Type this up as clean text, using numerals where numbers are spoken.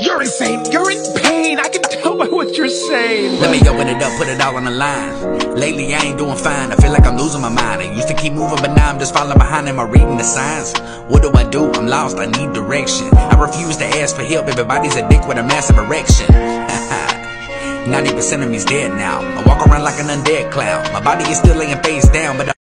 You're insane. You're in pain. I can tell by what you're saying. Let me open it up, put it all on the line. Lately I ain't doing fine, I feel like I'm losing my mind. I used to keep moving, but now I'm just falling behind. Am I reading the signs? What do I do? I'm lost, I need direction. I refuse to ask for help, everybody's a dick with a massive erection. 90% of me's dead now. I walk around like an undead clown. My body is still laying face down, but